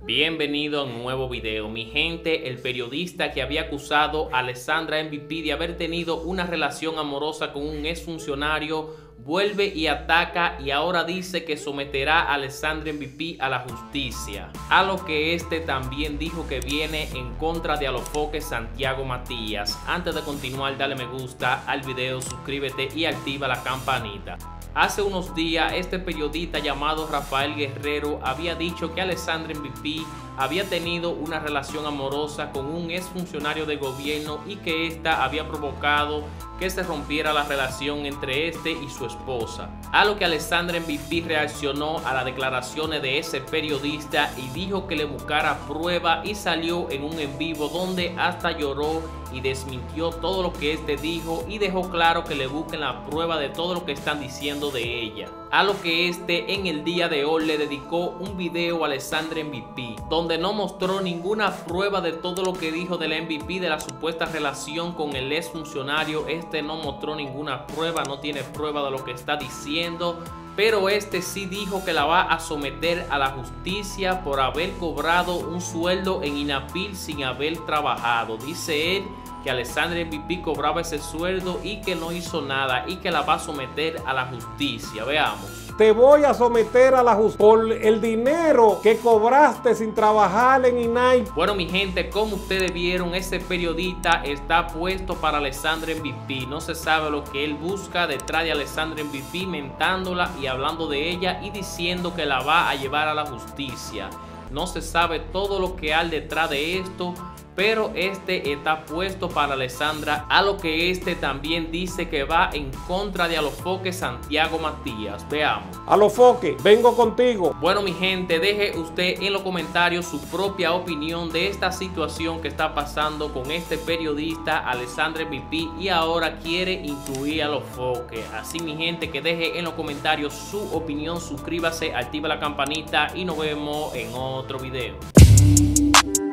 Bienvenido a un nuevo video. Mi gente, el periodista que había acusado a Alessandra MVP de haber tenido una relación amorosa con un exfuncionario vuelve y ataca y ahora dice que someterá a Alessandra MVP a la justicia. A lo que este también dijo que viene en contra de Alofoque Santiago Matías. Antes de continuar, dale me gusta al video, suscríbete y activa la campanita. Hace unos días este periodista llamado Rafael Guerrero había dicho que Alessandra MVP había tenido una relación amorosa con un exfuncionario de gobierno y que esta había provocado que se rompiera la relación entre este y su esposa. A lo que Alessandra MVP reaccionó a las declaraciones de ese periodista y dijo que le buscara prueba y salió en un en vivo donde hasta lloró y desmintió todo lo que este dijo y dejó claro que le busquen la prueba de todo lo que están diciendo de ella. A lo que este en el día de hoy le dedicó un video a Alessandra MVP donde no mostró ninguna prueba de todo lo que dijo de la MVP de la supuesta relación con el exfuncionario. Este no mostró ninguna prueba, no tiene prueba de lo que está diciendo, pero este sí dijo que la va a someter a la justicia por haber cobrado un sueldo en INAPIL sin haber trabajado. Dice él que Alessandra MVP cobraba ese sueldo y que no hizo nada y que la va a someter a la justicia. Veamos. Te voy a someter a la justicia por el dinero que cobraste sin trabajar en INAI. Bueno, mi gente, como ustedes vieron, ese periodista está puesto para Alessandra MVP. No se sabe lo que él busca detrás de Alessandra MVP, mentándola y hablando de ella y diciendo que la va a llevar a la justicia. No se sabe todo lo que hay detrás de esto, pero este está puesto para Alessandra, a lo que este también dice que va en contra de Alofoque Santiago Matías. Veamos. Alofoque, vengo contigo. Bueno, mi gente, deje usted en los comentarios su propia opinión de esta situación que está pasando con este periodista Alessandra MVP y ahora quiere incluir a Alofoque. Así, mi gente, que deje en los comentarios su opinión, suscríbase, activa la campanita y nos vemos en otro video.